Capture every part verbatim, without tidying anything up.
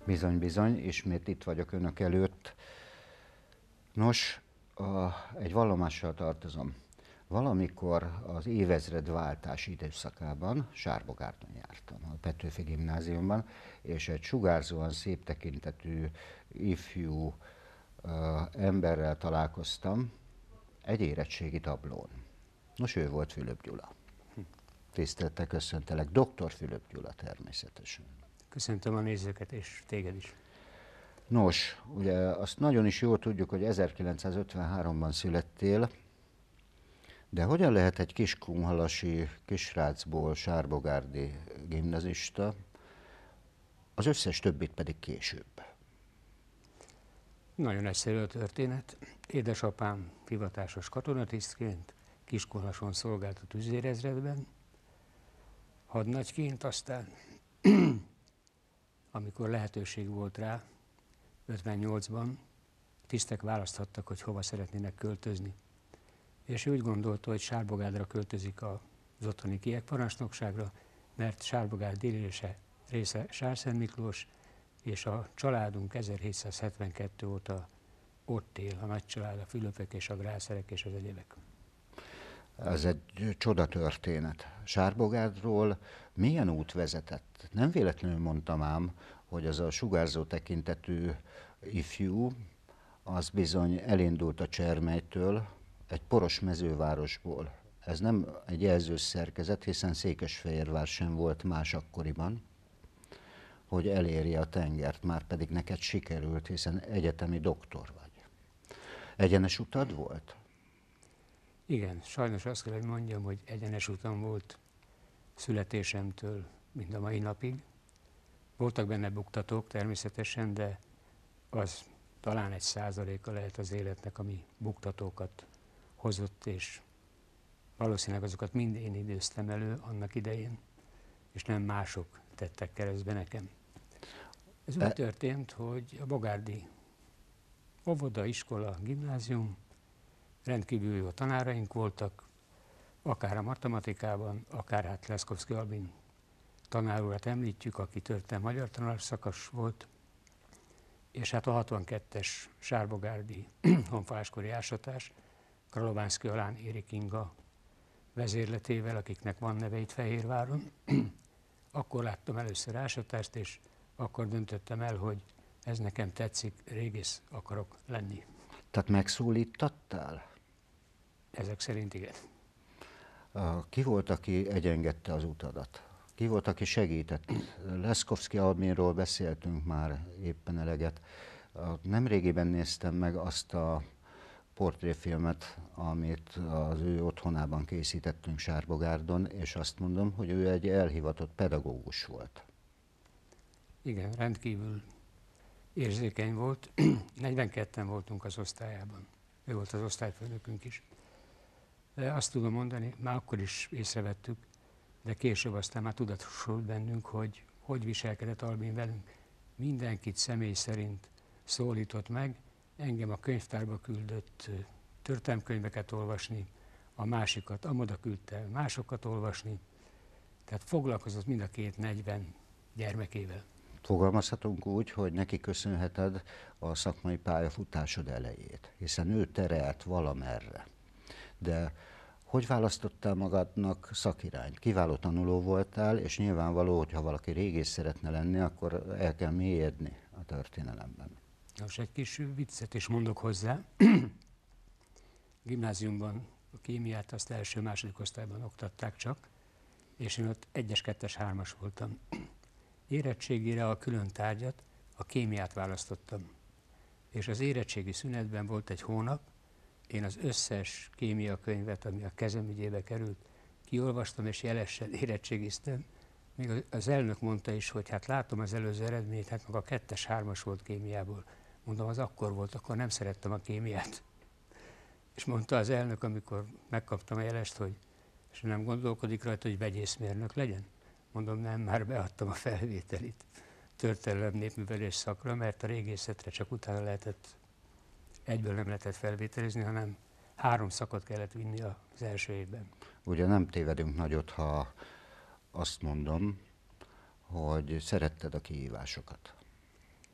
Bizony, bizony, ismét itt vagyok önök előtt. Nos, a, egy vallomással tartozom. Valamikor az évezredváltás időszakában Sárbogárdon jártam, a Petőfi Gimnáziumban, és egy sugárzóan szép tekintetű ifjú uh, emberrel találkoztam egy érettségi tablón. Nos, ő volt Fülöp Gyula. Tisztelettel köszöntelek, doktor Fülöp Gyula természetesen. Köszöntöm a nézőket és téged is. Nos, ugye azt nagyon is jól tudjuk, hogy ezerkilencszázötvenháromban születtél, de hogyan lehet egy kiskunhalasi kisrácból sárbogárdi gimnazista, az összes többit pedig később? Nagyon egyszerű a történet. Édesapám hivatásos katonatisztként Kiskunhalason szolgált a tüzérezredben, hadnagyként, aztán amikor lehetőség volt rá, ötvennyolcban tisztek választhattak, hogy hova szeretnének költözni. És ő úgy gondolta, hogy Sárbogádra költözik az otthoni kiegparancsnokságra, mert Sárbogárd déli része, része Sárszent Miklós, és a családunk ezerhétszázhetvenkettő óta ott él, a nagy család, a Fülöpök és a Grászerek és az egyébek. Ez egy csoda történet. Sárbogárdról milyen út vezetett? Nem véletlenül mondtam ám, hogy az a sugárzó tekintetű ifjú, az bizony elindult a Csermelytől, egy poros mezővárosból. Ez nem egy jelzős szerkezet, hiszen Székesfehérvár sem volt más akkoriban, hogy elérje a tengert, már pedig neked sikerült, hiszen egyetemi doktor vagy. Egyenes utad volt? Igen, sajnos azt kell, hogy mondjam, hogy egyenes utam volt születésemtől mind a mai napig. Voltak benne buktatók természetesen, de az talán egy százaléka lehet az életnek, ami buktatókat hozott, és valószínűleg azokat mind én időztem elő annak idején, és nem mások tettek keresztbe nekem. Ez úgy történt, hogy a bogárdi óvoda, iskola, gimnázium, rendkívül jó tanáraink voltak, akár a matematikában, akár hát Leszkovszky Albin tanárurat említjük, aki történelmi magyar tanárszakos volt, és hát a hatvankettes sárbogárdi honfoglaláskori ásatás Kralovánszky Alán Érik Inga vezérletével, akiknek van neve itt Fehérváron. Akkor láttam először ásatást, és akkor döntöttem el, hogy ez nekem tetszik, régész akarok lenni. Tehát megszólítattál? Ezek szerint igen. Ki volt, aki egyengedte az utadat? Ki volt, aki segített? Leszkovszky Albinról beszéltünk már éppen eleget. Nemrégiben néztem meg azt a portréfilmet, amit az ő otthonában készítettünk Sárbogárdon, és azt mondom, hogy ő egy elhivatott pedagógus volt. Igen, rendkívül érzékeny volt. negyvenketten voltunk az osztályában. Ő volt az osztályfőnökünk is. De azt tudom mondani, már akkor is észrevettük, de később aztán már tudatosult bennünk, hogy hogy viselkedett Albin velünk. Mindenkit személy szerint szólított meg, engem a könyvtárba küldött történelemkönyveket olvasni, a másikat amoda küldte másokat olvasni, tehát foglalkozott mind a két negyven gyermekével. Fogalmazhatunk úgy, hogy neki köszönheted a szakmai pályafutásod elejét, hiszen ő terelt valamerre. De hogy választottál magadnak szakirányt? Kiváló tanuló voltál, és nyilvánvaló, hogy ha valaki régész szeretne lenni, akkor el kell mélyedni a történelemben. Most egy kis viccet is mondok hozzá. Gimnáziumban a kémiát azt első-második osztályban oktatták csak, és én ott egyes, kettes, hármas voltam. Érettségére a külön tárgyat, a kémiát választottam. És az érettségi szünetben volt egy hónap, én az összes kémiakönyvet, ami a kezem ügyébe került, kiolvastam és jelesen érettségiztem. Még az elnök mondta is, hogy hát látom az előző eredményt, hát maga kettes, hármas volt kémiából. Mondom, az akkor volt, akkor nem szerettem a kémiát. És mondta az elnök, amikor megkaptam a jelest, hogy és nem gondolkodik rajta, hogy vegyészmérnök legyen. Mondom, nem, már beadtam a felvételit történelem népművelés szakra, mert a régészetre csak utána lehetett, egyből nem lehetett felvételizni, hanem három szakot kellett vinni az első évben. Ugye nem tévedünk nagyot, ha azt mondom, hogy szeretted a kihívásokat.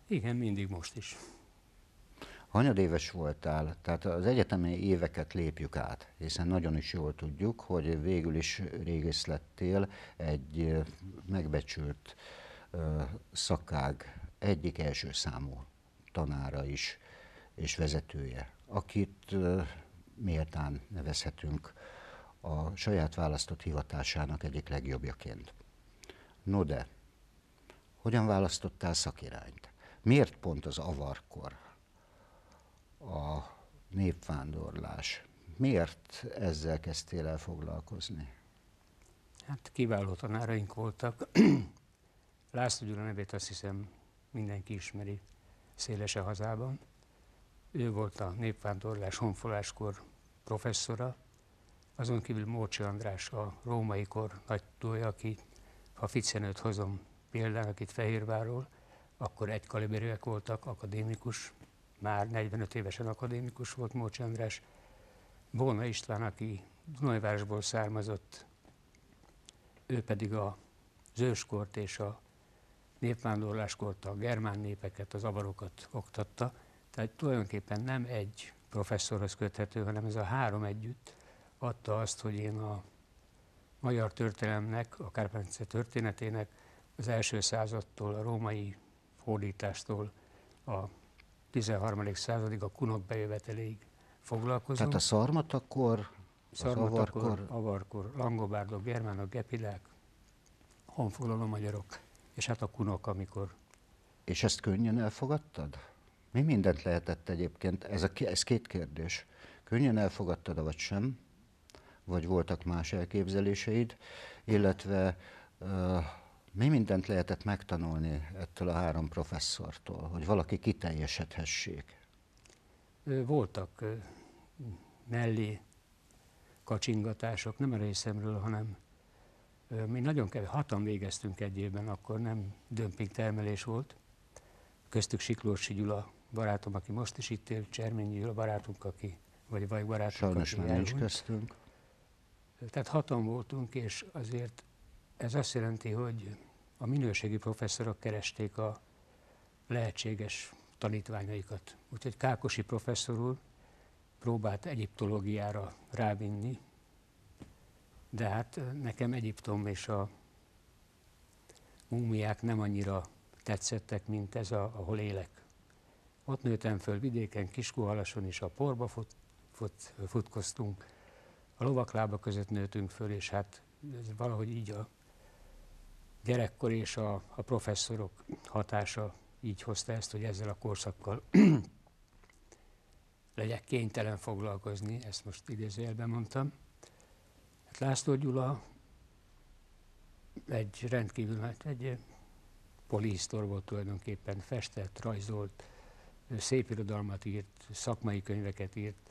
Igen, mindig most is. Hanyadéves voltál, tehát az egyetemi éveket lépjük át, hiszen nagyon is jól tudjuk, hogy végül is régész lettél, egy megbecsült szakág egyik első számú tanára is, és vezetője, akit méltán nevezhetünk a saját választott hivatásának egyik legjobbjaként. No de, hogyan választottál szakirányt? Miért pont az avarkor? A népvándorlás. Miért ezzel kezdtél el foglalkozni? Hát kiváló tanáraink voltak. László Gyula nevét azt hiszem mindenki ismeri széles a hazában. Ő volt a népvándorlás honfoglaláskor professzora, azon kívül Mórcsi András a római kor nagy tudója, aki, ha Ficzenőt hozom példának itt Fehérvárról, akkor egy kaliberűek voltak, akadémikus, már negyvenöt évesen akadémikus volt Mórcsi András. Bóna István, aki Dunajvárosból származott, ő pedig a őskort és a népvándorláskort, a germán népeket, az avarokat oktatta. Tehát tulajdonképpen nem egy professzorhoz köthető, hanem ez a három együtt adta azt, hogy én a magyar történelemnek, a Kárpát-medence történetének az első századtól, a római hódítástól a tizenharmadik századig, a kunok bejöveteléig foglalkozom. Tehát a szarmatakor, az Szarmatakor, avarkor, avarkor, langobárdok, germánok, gepidák, honfoglaló magyarok, és hát a kunok, amikor... és ezt könnyen elfogadtad? Mi mindent lehetett egyébként? Ez, a, ez két kérdés. Könnyen elfogadtad, vagy sem? Vagy voltak más elképzeléseid? Illetve uh, mi mindent lehetett megtanulni ettől a három professzortól, hogy valaki kiteljesedhessék? Voltak mellé kacsingatások, nem a részemről, hanem mi nagyon kevés, hatan végeztünk egy évben, akkor nem dömping termelés volt. Köztük Siklósi Gyula barátom, aki most is itt él, Cserményi Gyula barátunk, aki, vagy vagy barátunk, sajnos aki már nincs köztünk. Tehát hatan voltunk, és azért ez azt jelenti, hogy a minőségi professzorok keresték a lehetséges tanítványaikat. Úgyhogy Kákosi professzor úr próbált egyiptológiára rávinni, de hát nekem Egyiptom és a múmiák nem annyira tetszettek, mint ez, a, ahol élek. Ott nőttem föl vidéken, Kiskunhalason is, a porba fut, fut, futkoztunk, a lovaklába között nőttünk föl, és hát ez valahogy így a gyerekkor és a, a professzorok hatása így hozta ezt, hogy ezzel a korszakkal legyek kénytelen foglalkozni, ezt most idézőjelben mondtam. Hát László Gyula egy rendkívül, hát egy polihisztor volt tulajdonképpen, festett, rajzolt, szép irodalmat írt, szakmai könyveket írt,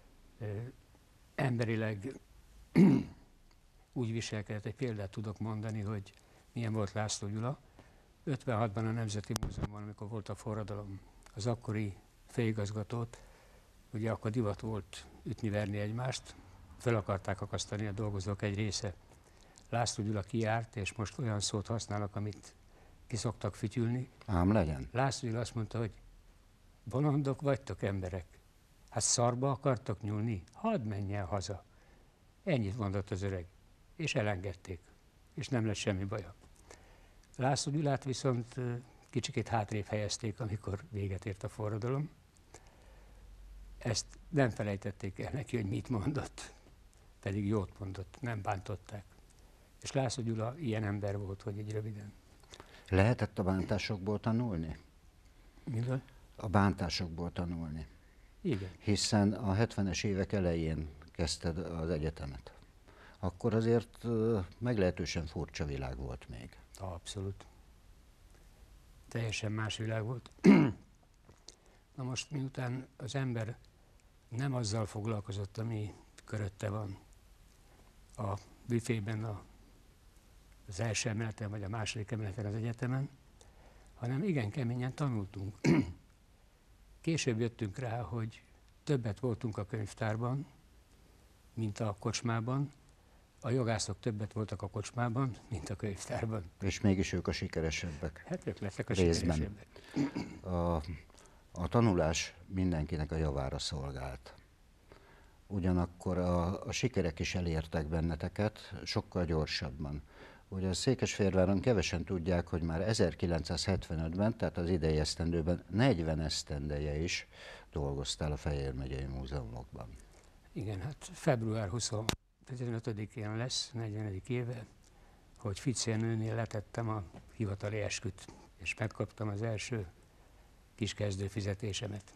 emberileg úgy viselkedett, egy példát tudok mondani, hogy milyen volt László Gyula. ötvenhatban a Nemzeti Múzeumban, amikor volt a forradalom, az akkori főigazgatót, ugye akkor divat volt ütni-verni egymást, fel akarták akasztani a dolgozók egy része. László Gyula kijárt, és most olyan szót használnak, amit ki szoktak fütyülni. Ám legyen. László Gyula azt mondta, hogy bolondok vagytok emberek. Hát szarba akartok nyúlni? Hadd menjen haza. Ennyit mondott az öreg. És elengedték. És nem lett semmi baja. László Gyulát viszont kicsikét hátrébb helyezték, amikor véget ért a forradalom. Ezt nem felejtették el neki, hogy mit mondott. Pedig jót mondott, nem bántották. És László Gyula ilyen ember volt, hogy egy röviden. Lehetett a bántásokból tanulni? Miről? A bántásokból tanulni. Igen. Hiszen a hetvenes évek elején kezdted az egyetemet. Akkor azért meglehetősen furcsa világ volt még. Abszolút. Teljesen más világ volt. Na most miután az ember nem azzal foglalkozott, ami körötte van a büfében, a, az első emeleten vagy a második emeleten az egyetemen, hanem igen keményen tanultunk. Később jöttünk rá, hogy többet voltunk a könyvtárban, mint a kocsmában. a jogászok többet voltak a kocsmában, mint a könyvtárban. És mégis ők a sikeresebbek. Hát ők lettek a Részben. sikeresebbek. A, a tanulás mindenkinek a javára szolgált. Ugyanakkor a, a sikerek is elértek benneteket sokkal gyorsabban. Ugye a Székesfehérváron kevesen tudják, hogy már ezerkilencszázhetvenötben, tehát az idei esztendőben negyven esztendeje is dolgoztál a Fejér megyei múzeumokban. Igen, hát február huszonötödikén lesz, negyvenedik éve, hogy Fics Jenőnél letettem a hivatali esküt, és megkaptam az első kis kezdőfizetésemet.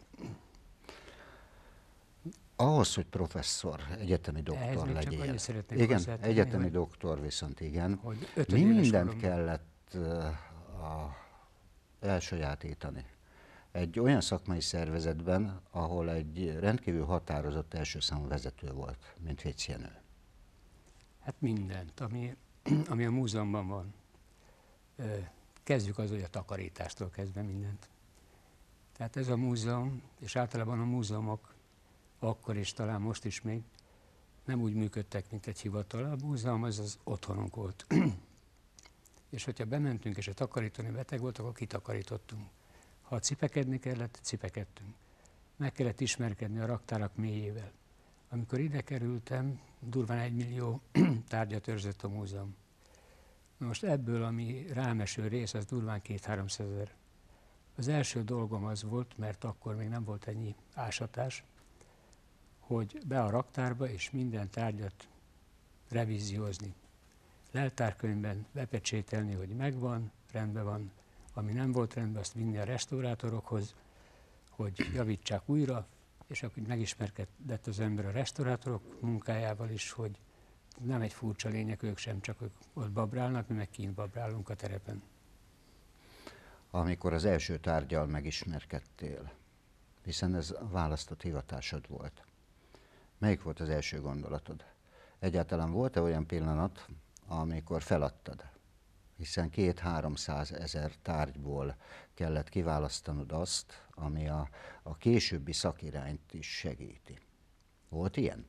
Ahhoz, hogy professzor, egyetemi doktor legyél. Igen, egyetemi hogy, doktor viszont igen. Mi mindent kellett uh, a, elsajátítani egy olyan szakmai szervezetben, ahol egy rendkívül határozott első számú vezető volt, mint Fics Jenő? Hát mindent, ami, ami a múzeumban van. Kezdjük az, hogy a takarítástól kezdve mindent. Tehát ez a múzeum, és általában a múzeumok akkor és talán most is még nem úgy működtek, mint egy hivatal. A múzeum az az otthonunk volt. És hogyha bementünk, és a takarítani beteg volt, akkor kitakarítottunk. Ha cipekedni kellett, cipekedtünk. Meg kellett ismerkedni a raktárak mélyével. Amikor ide kerültem, durván egy millió tárgyat őrzött a múzeum. Na most ebből, ami rám eső rész, az durván két-háromszázezer. Az első dolgom az volt, mert akkor még nem volt ennyi ásatás, hogy be a raktárba és minden tárgyat revíziózni. Leltárkönyvben bepecsételni, hogy megvan, rendben van. Ami nem volt rendben, azt vinni a restaurátorokhoz, hogy javítsák újra, és akkor megismerkedett az ember a restaurátorok munkájával is, hogy nem egy furcsa lények, ők sem, csak ők ott babrálnak, mi meg kint babrálunk a terepen. Amikor az első tárgyal megismerkedtél, hiszen ez a választott hivatásod volt, melyik volt az első gondolatod? Egyáltalán volt-e olyan pillanat, amikor feladtad? Hiszen két-háromszáz ezer tárgyból kellett kiválasztanod azt, ami a, a későbbi szakirányt is segíti. Volt ilyen?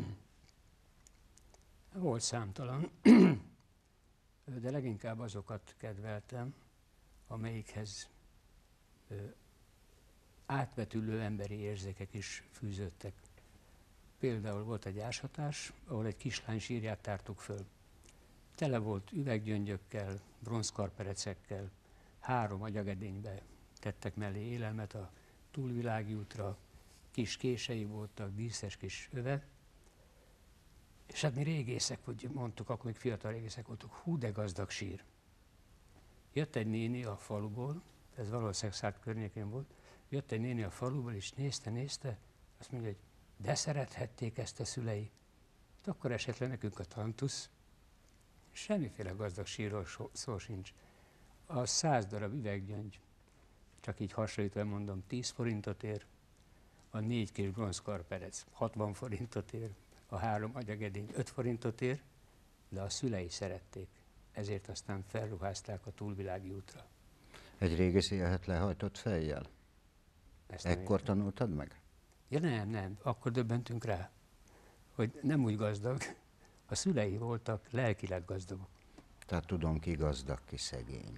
Volt számtalan, de leginkább azokat kedveltem, amelyikhez ö, átvetülő emberi érzékek is fűződtek. Például volt egy ásatás, ahol egy kislány sírját tártuk föl. Tele volt üveggyöngyökkel, bronzkarperecekkel, három agyagedénybe tettek mellé élelmet a túlvilági útra, kis kései voltak, díszes kis öve. És hát mi régészek, hogy mondtuk, akkor még fiatal régészek voltunk, hú de gazdag sír. Jött egy néni a faluból, ez valószínűleg Szárd környékén volt, jött egy néni a faluból, és nézte, nézte, azt mondja, hogy de szerethették ezt a szülei. Hát akkor esett le nekünk a tantusz, semmiféle gazdag sírról szó sincs. A száz darab üveggyöngy, csak így hasonlítva mondom, tíz forintot ér, a négy kis bronzkarperec hatvan forintot ér, a három agyagedény öt forintot ér, de a szülei szerették, ezért aztán felruházták a túlvilági útra. Egy régész élhet lehajtott fejjel? Ekkor tanultad meg? Ja nem, nem, akkor döbbentünk rá, hogy nem úgy gazdag, a szülei voltak lelkileg gazdagok. Tehát tudom, ki gazdag, ki szegény.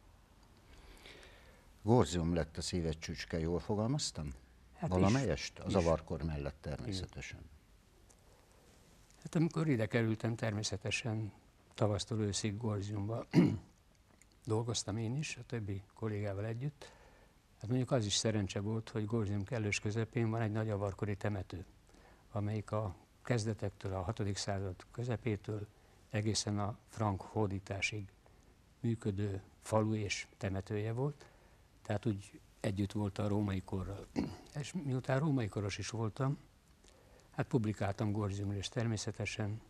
Gorzium lett a szíved csücske, jól fogalmaztam? Hát valamelyest? Az avarkor mellett természetesen. Igen. Hát amikor ide kerültem, természetesen tavasztól őszig Gorziumba dolgoztam én is, a többi kollégával együtt. Hát mondjuk az is szerencse volt, hogy Gorzium kellős közepén van egy nagy avarkori temető, amelyik a kezdetektől, a hatodik század közepétől egészen a frank hódításig működő falu és temetője volt, tehát úgy együtt volt a római korral. És miután római koros is voltam, hát publikáltam Gorziumról, és természetesen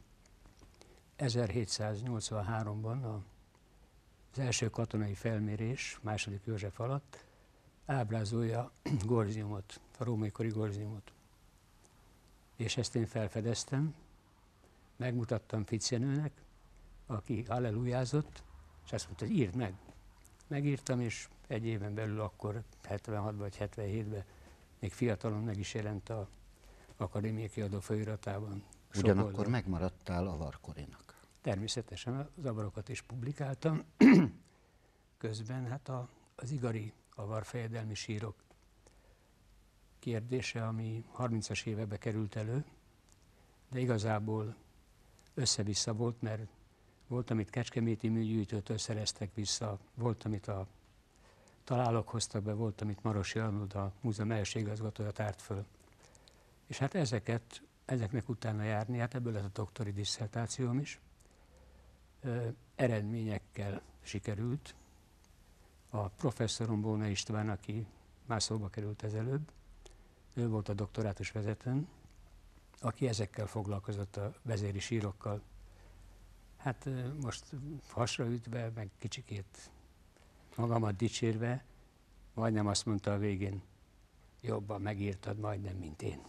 ezerhétszáznyolcvanháromban az első katonai felmérés második József alatt ábrázolja Gorziumot, a római kori Gorziumot. És ezt én felfedeztem, megmutattam Fics Jenőnek, aki hallelujázott, és azt mondta, hogy írd meg. Megírtam, és egy éven belül akkor hetvenhatban vagy hetvenhétben még fiatalon meg is jelent a akadémiai kiadó folyóiratában Ugyanakkor oldal. megmaradtál avarkorinak. Természetesen az avarokat is publikáltam. Közben hát a, az igari avarfejedelmi sírok kérdése, ami harmincas évekbe került elő, de igazából össze-vissza volt, mert volt, amit Kecskeméti műgyűjtőtől szereztek vissza, volt, amit a találók hoztak be, volt, amit Marosi Arnold, a múzeum első igazgatója tárt föl. És hát ezeket, ezeknek utána járni, hát ebből lett a doktori disszertációm is. Ö, eredményekkel sikerült. A professzorom Bóna István, aki már szóba került ezelőbb, ő volt a doktorátus vezetőn, aki ezekkel foglalkozott, a vezéri sírokkal. Hát most hasra ütve, meg kicsikét magamat dicsérve, majdnem azt mondta a végén, jobban megírtad majdnem, mint én.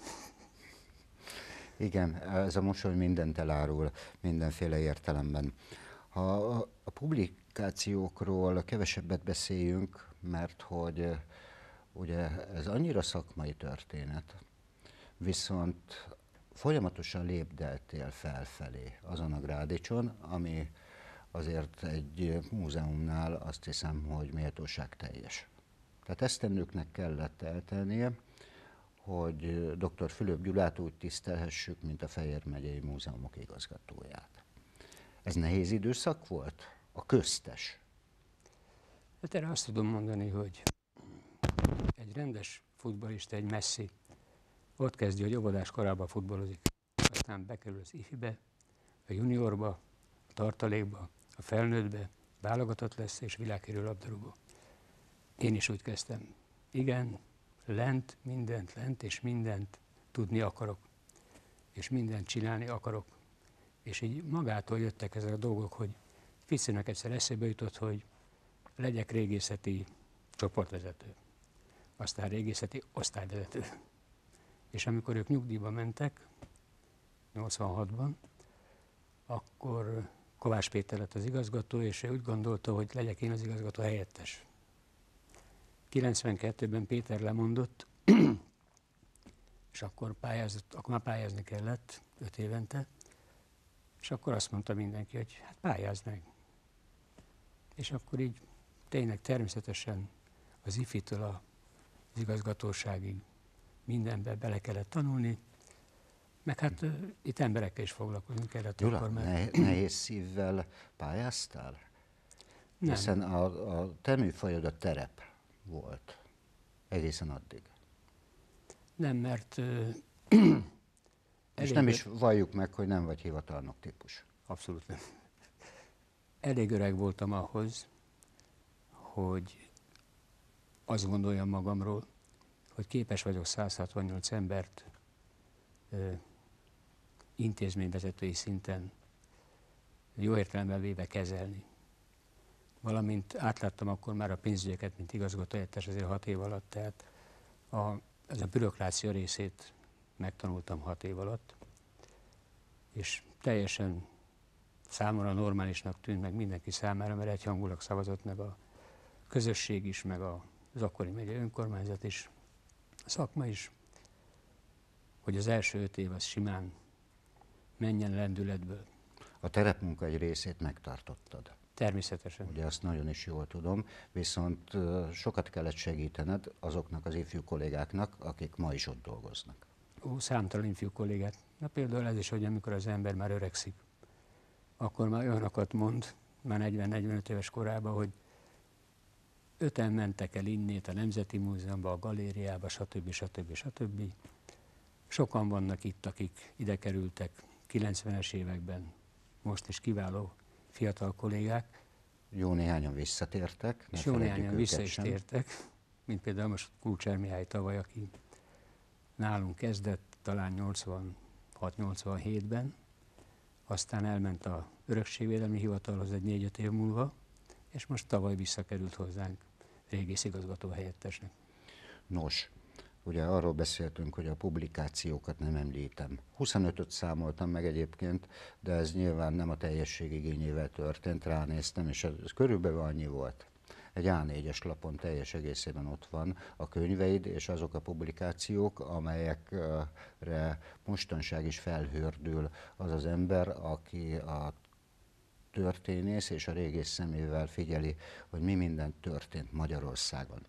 Igen, ez a mosoly mindent elárul, mindenféle értelemben. Ha a publikációkról kevesebbet beszéljünk, mert hogy ugye ez annyira szakmai történet, viszont folyamatosan lépdeltél felfelé azon a grádicson, ami azért egy múzeumnál azt hiszem, hogy méltóságteljes. Tehát esztendőknek kellett eltelnie, hogy dr. Fülöp Gyulát úgy tisztelhessük, mint a Fejér megyei múzeumok igazgatóját. Ez nehéz időszak volt? A köztes? Hát erre azt tudom mondani, hogy egy rendes futballista, egy Messi, ott kezdi, hogy óvodás korában futballozik, aztán bekerül az ifibe, a juniorba, a tartalékba, a felnőttbe, válogatott lesz és világhírű labdarúgó. Én is úgy kezdtem. Igen, lent, mindent lent, és mindent tudni akarok, és mindent csinálni akarok. És így magától jöttek ezek a dolgok, hogy Ficinek egyszer eszébe jutott, hogy legyek régészeti csoportvezető, aztán régészeti osztályvezető. És amikor ők nyugdíjba mentek, nyolcvanhatban, akkor Kovács Péter lett az igazgató, és ő úgy gondolta, hogy legyek én az igazgató helyettes. kilencvenkettőben Péter lemondott, és akkor, pályázott, akkor már pályázni kellett öt évente, és akkor azt mondta mindenki, hogy hát pályázd meg. És akkor így tényleg természetesen az ifitől az igazgatóságig mindenbe bele kellett tanulni, meg hát uh, itt emberekkel is foglalkozni kellett. Gyula, akkor, mert... nehéz, nehéz szívvel pályáztál? Nem. Hiszen a, a te műfajod a terep volt egészen addig. Nem, mert... Uh, És nem is valljuk meg, hogy nem vagy hivatalnok típus. Abszolút nem. Elég öreg voltam ahhoz, hogy azt gondoljam magamról, hogy képes vagyok száz hatvannyolc embert ö, intézményvezetői szinten jó értelemben véve kezelni. Valamint átláttam akkor már a pénzügyeket, mint igazgató helyettes azért hat év alatt, tehát a, ez a bürokrácia részét megtanultam hat év alatt, és teljesen számomra normálisnak tűnt, meg mindenki számára, mert egyhangulag szavazott meg a közösség is, meg az akkori megyei önkormányzat is, a szakma is, hogy az első öt év az simán menjen lendületből. A terepmunka egy részét megtartottad. Természetesen. Ugye azt nagyon is jól tudom, viszont sokat kellett segítened azoknak az ifjú kollégáknak, akik ma is ott dolgoznak. Ó, számtalan ifjú kollégát. Na például ez is, hogy amikor az ember már öregszik, akkor már olyanokat mond, már negyven-negyvenöt éves korában, hogy öten mentek el innét a Nemzeti Múzeumba, a galériába, stb. stb. stb. Sokan vannak itt, akik ide kerültek kilencvenes években, most is kiváló fiatal kollégák. Jó néhányan visszatértek. És jó néhányan vissza is tértek, mint például most Kulcsár Mihály tavaly, aki nálunk kezdett talán nyolcvanhat nyolcvanhétben, aztán elment a Örökségvédelmi Hivatalhoz egy négy-öt év múlva, és most tavaly visszakerült hozzánk régészigazgató helyettesnek. Nos, ugye arról beszéltünk, hogy a publikációkat nem említem. huszonötöt számoltam meg egyébként, de ez nyilván nem a teljesség igényével történt, ránéztem, és ez körülbelül annyi volt. egy á négyes lapon teljes egészében ott van a könyveid és azok a publikációk, amelyekre mostanság is felhördül az az ember, aki a történész és a régész szemével figyeli, hogy mi minden történt Magyarországon.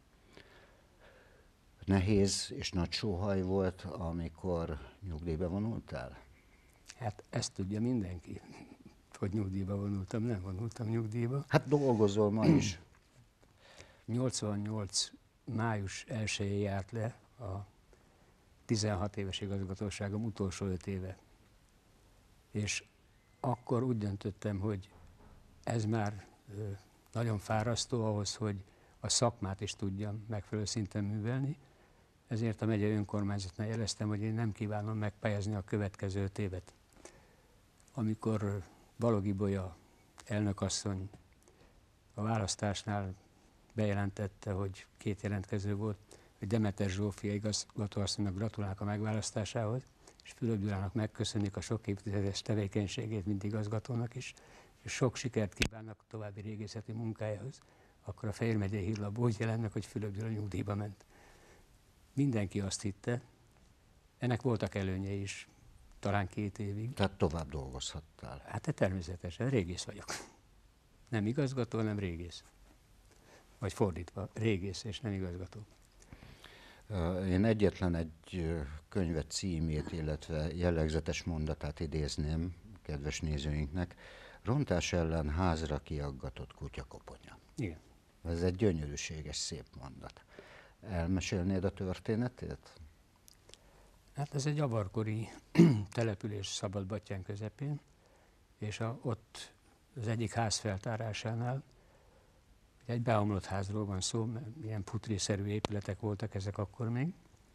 Nehéz és nagy sóhaj volt, amikor nyugdíjba vonultál? Hát ezt tudja mindenki, hogy nyugdíjba vonultam, nem vonultam nyugdíjba. Hát dolgozol ma is. nyolcvannyolc május elsején járt le a tizenhat éves igazgatóságom utolsó öt éve. És akkor úgy döntöttem, hogy ez már nagyon fárasztó ahhoz, hogy a szakmát is tudjam megfelelő szinten művelni. Ezért a megyei önkormányzatnál jeleztem, hogy én nem kívánom megpályázni a következő öt évet. Amikor Balogh Ibolya elnökasszony a választásnál bejelentette, hogy két jelentkező volt, hogy Demeter Zsófia igazgatóasszonynak gratulálok a megválasztásához, és Fülöp Gyulának megköszönik a sok évtizedes tevékenységét, mint igazgatónak is, és sok sikert kívánnak a további régészeti munkájához, akkor a Fejér megyei hírlapban úgy jelent meg, hogy Fülöp Gyula nyugdíjba ment. Mindenki azt hitte, ennek voltak előnyei is, talán két évig. Tehát tovább dolgozhattál. Hát természetesen, régész vagyok. Nem igazgató, hanem régész. Vagy fordítva, régész és nem igazgató. Én egyetlen egy könyvet címét, illetve jellegzetes mondatát idézném kedves nézőinknek. Rontás ellen házra kiaggatott kutyakoponya. Igen. Ez egy gyönyörűséges, szép mondat. Elmesélnéd a történetét? Hát ez egy avarkori település Szabadbattyán közepén, és a, ott az egyik ház feltárásánál, egy beomlott házról van szó, mert ilyen putriszerű épületek voltak ezek akkor még.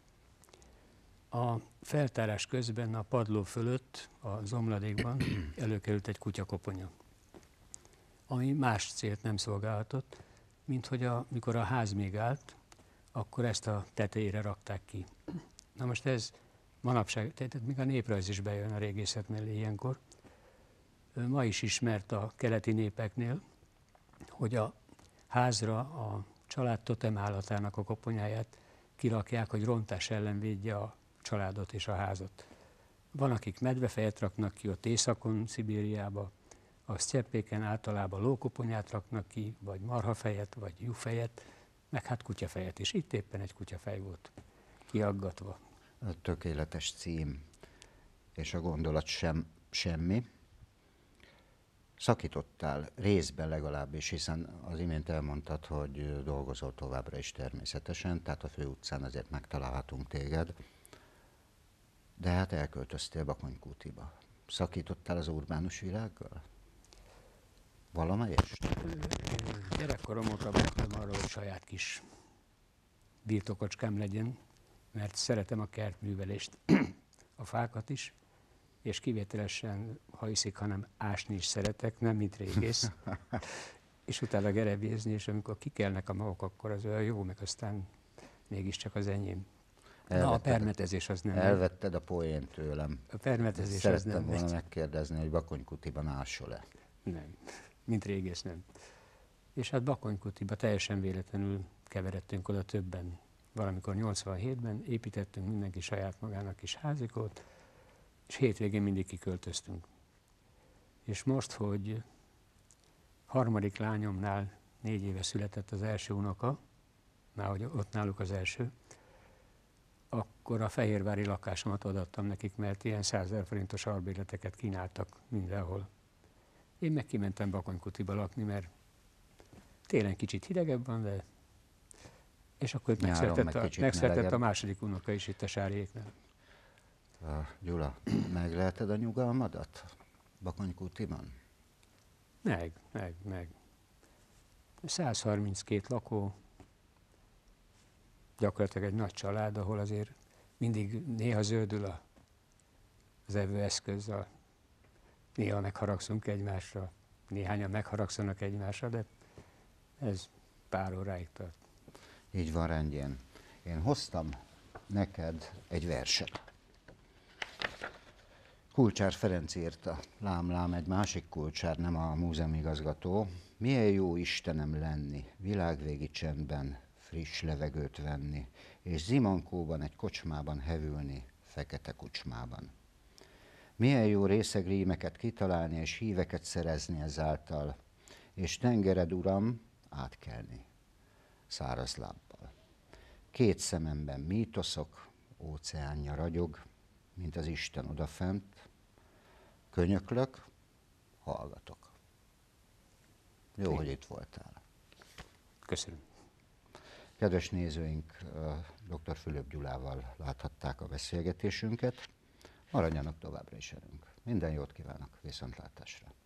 A feltárás közben a padló fölött, a zomladékban előkerült egy kutyakoponya, ami más célt nem szolgálhatott, mint hogy a, mikor a ház még állt, akkor ezt a tetejére rakták ki. Na most ez manapság, tehát még a néprajz is bejön a régészet mellé ilyenkor. Ma is ismert a keleti népeknél, hogy a házra a család totemállatának a koponyáját kirakják, hogy rontás ellen védje a családot és a házat. Van, akik medvefejet raknak ki ott északon, Szibériába, a sztyeppéken általában lókoponyát raknak ki, vagy marhafejet, vagy juhfejet, meg hát kutyafejet is. Itt éppen egy kutyafej volt kiaggatva. A tökéletes cím, és a gondolat sem semmi. Szakítottál részben legalábbis, hiszen az imént elmondtad, hogy dolgozol továbbra is természetesen, tehát a főutcán azért megtalálhatunk téged, de hát elköltöztél Bakonykútiba. Szakítottál az urbánus világgal? Valamelyest? Gyerekkorom óta vágytam arra, hogy saját kis birtokocskám legyen, mert szeretem a kertművelést, a fákat is, és kivételesen, ha hiszik, hanem ásni is szeretek, nem mint régész, és utána gerebézni, és amikor kikelnek a magok, akkor az olyan jó, meg aztán mégiscsak az enyém. Na, a permetezés az nem. Elvetted a poént tőlem. A permetezés Szerettem az nem. volna megy. megkérdezni, hogy Bakonykútiban ásol-e? Nem, mint régész nem. És hát Bakonykútiba teljesen véletlenül keveredtünk oda többen. Valamikor nyolcvanhétben építettünk mindenki saját magának kis házikót, és hétvégén mindig kiköltöztünk. És most, hogy harmadik lányomnál négy éve született az első unoka, már hogy ott náluk az első, akkor a fehérvári lakásomat odaadtam nekik, mert ilyen százezer forintos albérleteket kínáltak mindenhol. Én meg kimentem Bakonykútiba lakni, mert télen kicsit hidegebb van, de... És akkor megszületett, a, megszületett a második unoka is itt a Sárjéknál. Uh, Gyula, megleheted a nyugalmadat Bakonykútiban? Meg, meg, meg. száz harminckét lakó, gyakorlatilag egy nagy család, ahol azért mindig néha zöldül a, az evőeszköz, a, néha megharagszunk egymásra, néhányan megharagszanak egymásra, de ez pár óráig tart. Így van, rendjén. Én hoztam neked egy verset. Kulcsár Ferenc írta, lám, lám, egy másik Kulcsár, nem a múzeumigazgató. Milyen jó Istenem lenni, világvégi csendben friss levegőt venni, és Zimankóban egy kocsmában hevülni, fekete kocsmában. Milyen jó részeg rímeket kitalálni, és híveket szerezni ezáltal, és tengered, uram, átkelni, száraz lábbal. Két szememben mítoszok, óceánja ragyog, mint az Isten odafent, könyöklök, hallgatok. Jó, Én. hogy itt voltál. Köszönöm. Kedves nézőink, dr. Fülöp Gyulával láthatták a beszélgetésünket. Maradjanak továbbra is velünk. Minden jót kívánok, viszontlátásra!